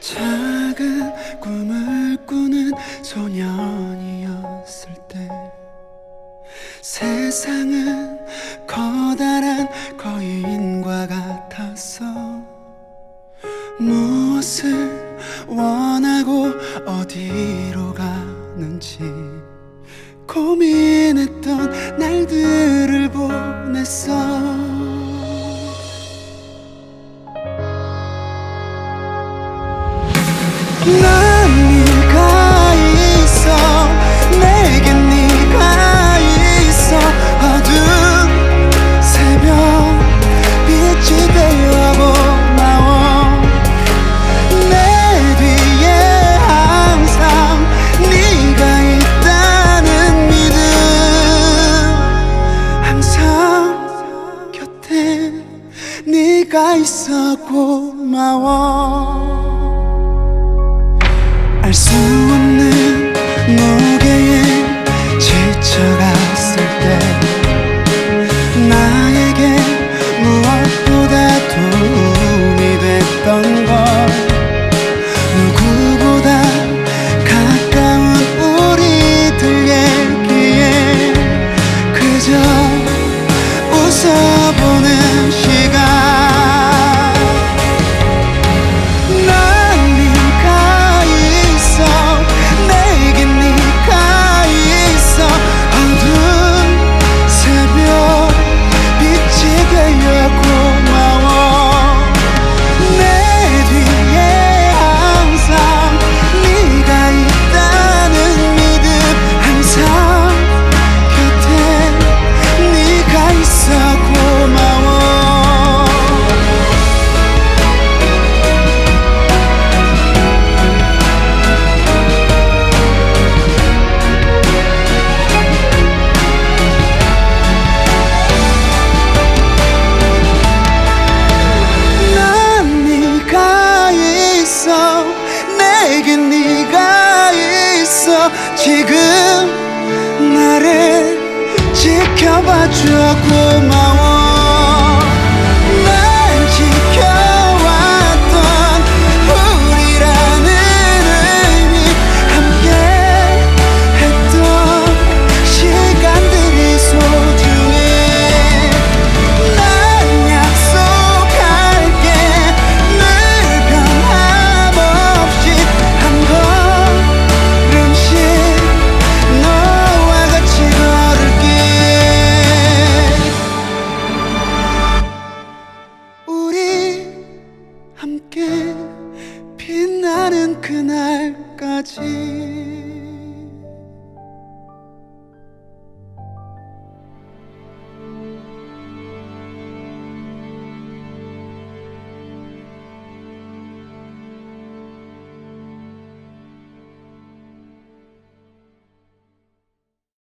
작은 꿈을 꾸는 소년이었을 때 세상은 커다란 거인과 같았어. 무엇을 원하고 어디로 가는지 고민했던 날들을 보냈어. 난 네가 있어, 내겐 네가 있어. 어두운 새벽 빛이 되어 고마워. 내 뒤에 항상 네가 있다는 믿음, 항상 곁에 네가 있어 고마워. 알 수 없는 무게에 지쳐갔을 때 나에게 무엇보다 도움이 됐던 건 누구보다 가까운 우리들 얘기에 그저 웃어보는 시간. 내겐 네가 있어. 지금 나를 지켜봐줘 고마워. 날 지켜왔던 우리라는 의미, 함께 했던 시간들이 소중해. 난 약속할게 늘 변함없이 한 걸음씩 너와 같이 걸을게. 우리 함께 빛나는 그날까지.